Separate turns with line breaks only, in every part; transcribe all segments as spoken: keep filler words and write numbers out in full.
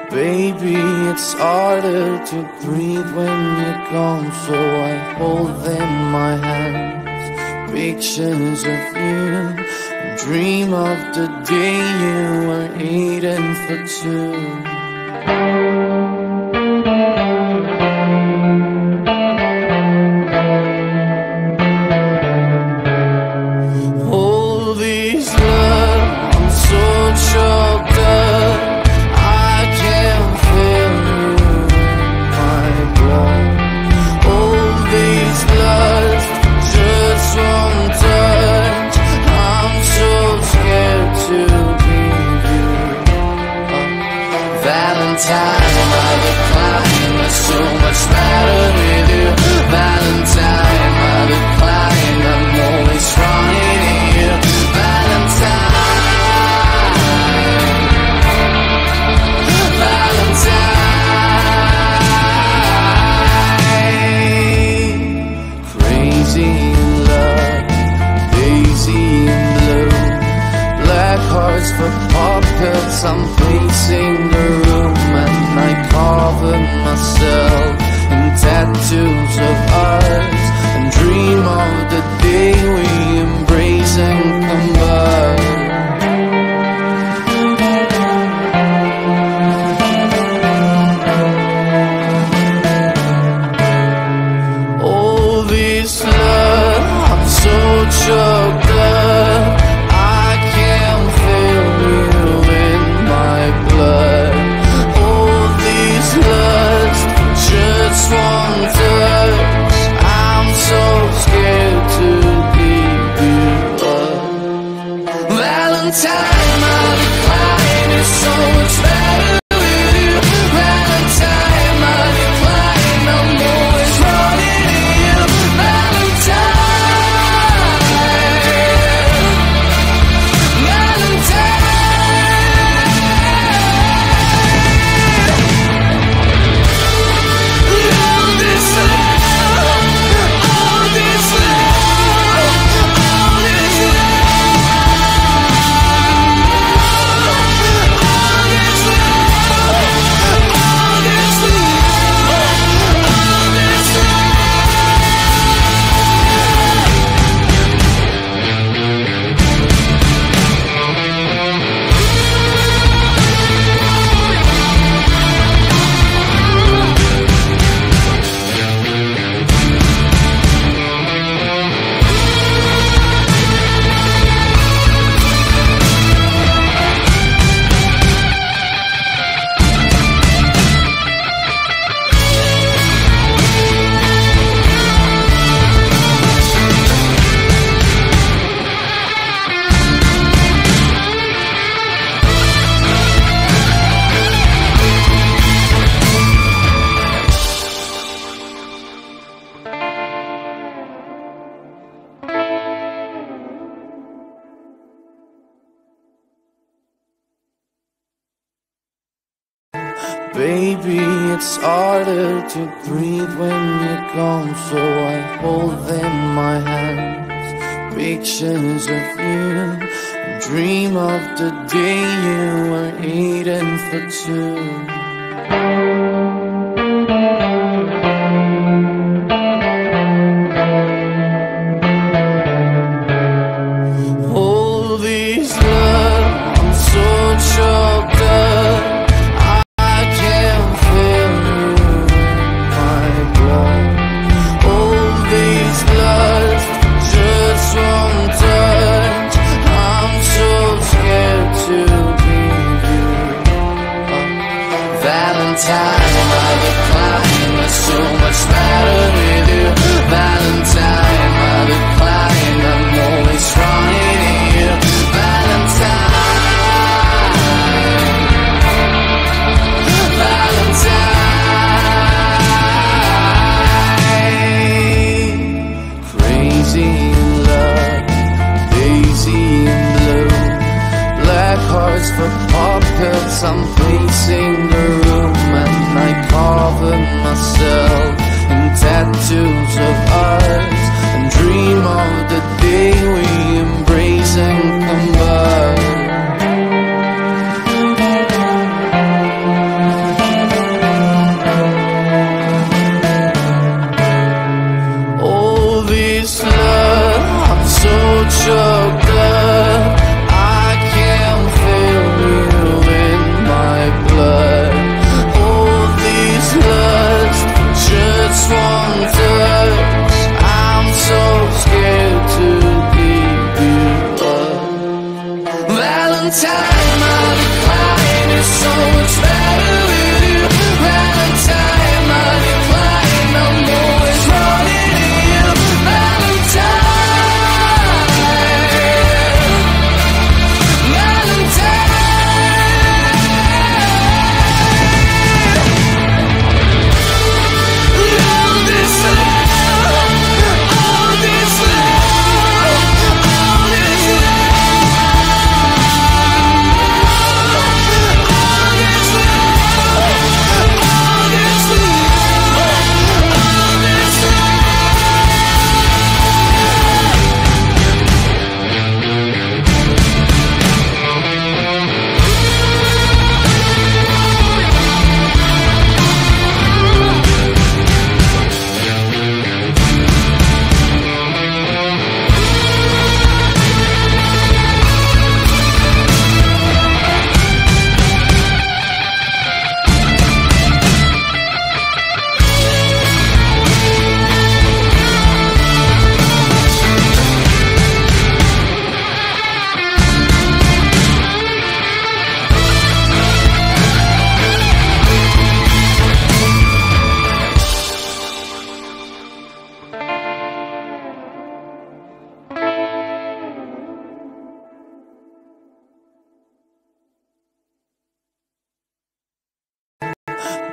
Baby, it's harder to breathe when you're gone, so I hold in my hands pictures of you and dream of the day you were eating for two. All these love, I'm so choked up, I can't feel you in my blood. All these lust, just one touch, I'm so scared to leave you up. Valentine, I decline, there's so much better with you. Valentine, I decline, I'm always running in you. Valentine, Valentine. Crazy in love, daisy in blue, black hearts for pupils, I'm pacing the room, and I cover myself in tattoos of ours and dream of the day we embrace and combust. All this love, I'm so choked up, I can't feel you in my blood. All these lust, just one touch, I'm so scared to give you up. Valentine, my decline is so much better with you. Valentine, my decline, I'm always running in you. Valentine, Valentine. All this love, all this love, all this Baby, it's harder to breathe when you're gone, so I hold in my hands pictures of you and dream of the day you were eating for two. All these love, I'm so choked up, I can't feel you in my blood. All these lust, just one touch, I'm so scared to leave you up. Valentine, I decline, there's so much better with you. Valentine, I decline, I'm always running in you. Valentine, Valentine. Crazy in love, daisy in blue, black hearts for pupils, I'm pacing the room, and I cover myself in tattoos of ours and dream of the day we embrace and combust.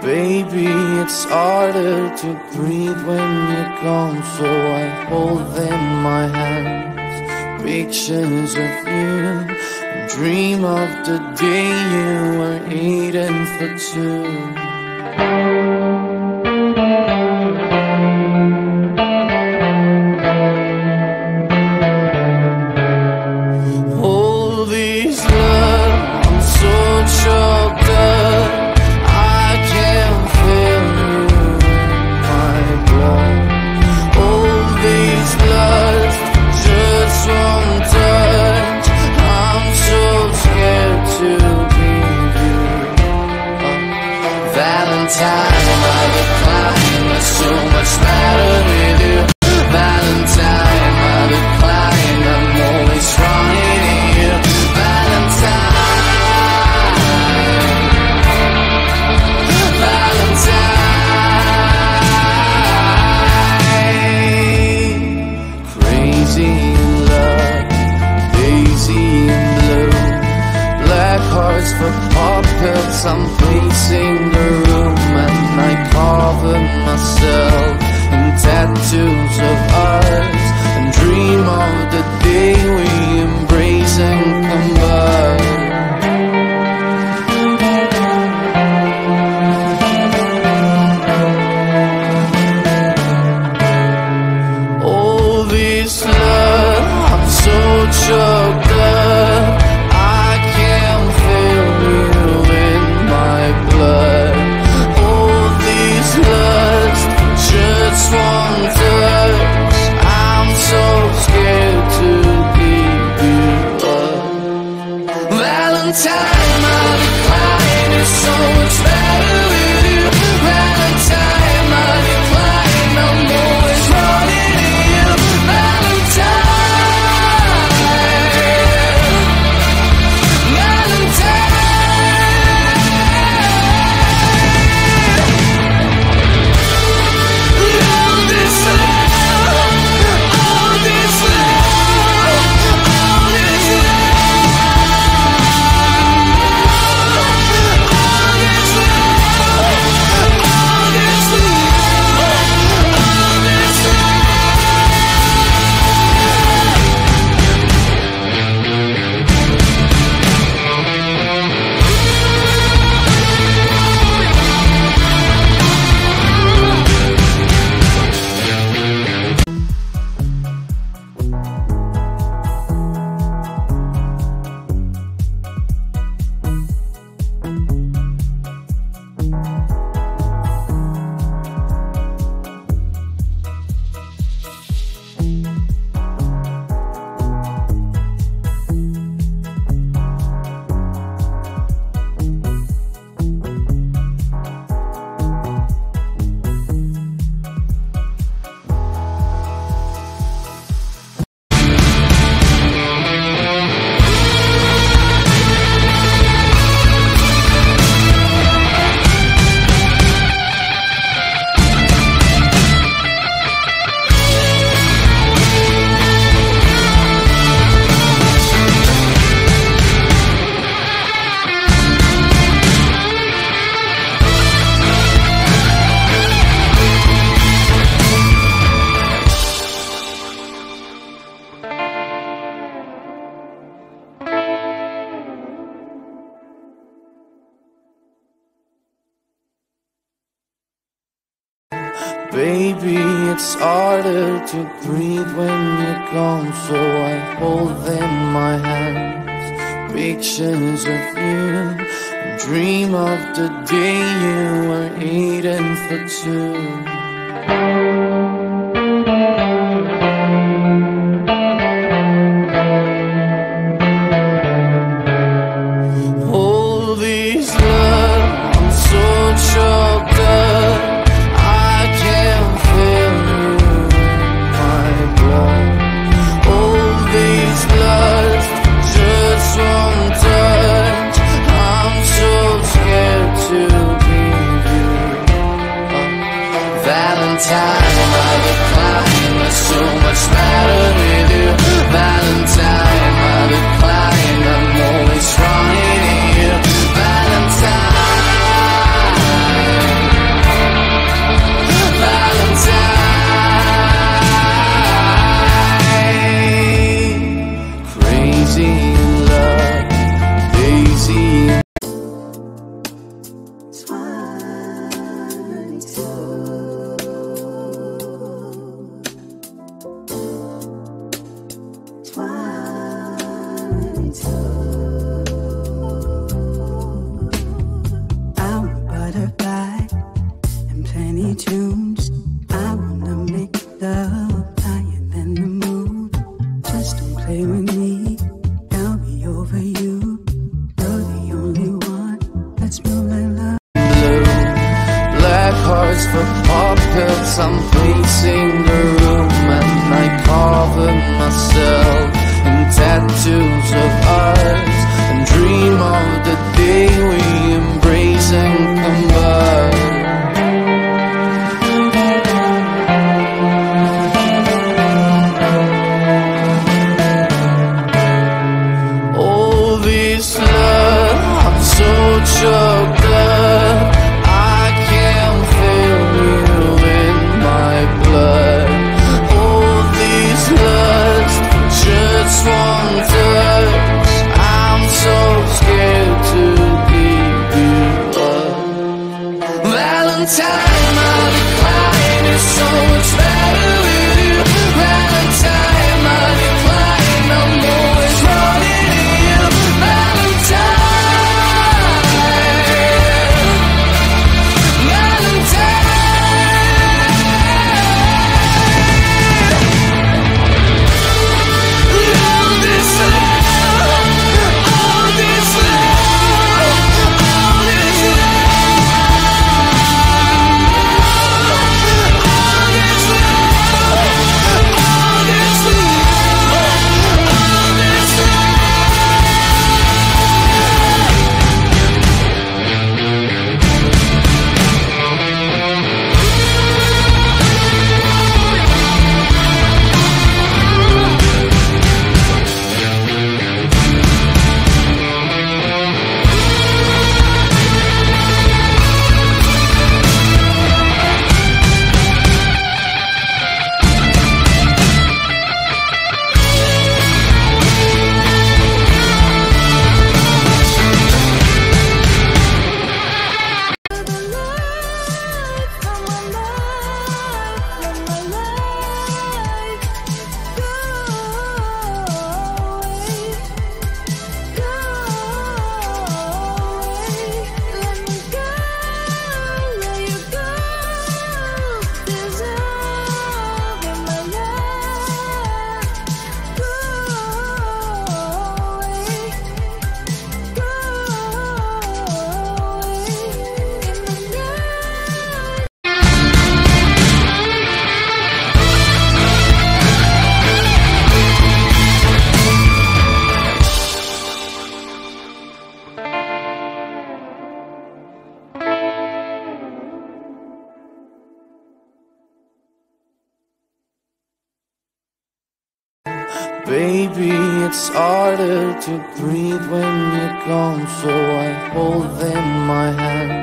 Baby, it's harder to breathe when you're gone, so I hold in my hands pictures of you and dream of the day you were eating for two. All these love, I'm so choked up, I can't feel you in my blood. All these loves, just one touch, I'm so scared to leave you up. Valentine, I decline, it's so much better with you. Valentine, I decline, I'm always running to you. Valentine, Valentine. Crazy in love, daisy in blue, black hearts for pupils, I'm pacing the room, and I cover myself in tattoos of ours and dream of the day we embrace and combust. All this love, I'm so choked up, I can't feel you in my blood. All these lust, just one touch, I'm so scared to give you up. Valentine, my decline is so much better with you. Valentine, my decline, I'm always running to you. Valentine, Valentine. All this love, all this love, all this Baby, it's harder to breathe when you're gone, so I hold in my hands pictures of you and dream of the day you were eating for two. All these love, I'm so choked up, I can't feel you in my blood. All these lust, just one touch, I'm so scared to leave you up. Valentine, I decline, it's so much better with you. Valentine, I decline, I'm always running to you. Valentine. hearts for pupils. I'm placing the room, and I cover myself in tattoos of ours, and dream of the day we embrace and combust. So choked up, I can feel you in my blood. All these lusts for just one touch. I'm so scared to give you up. Valentine, my decline is so much better with you. Valentine, my decline, I'm always running to you. Valentine. Baby, it's harder to breathe when you're gone, so I hold in my hand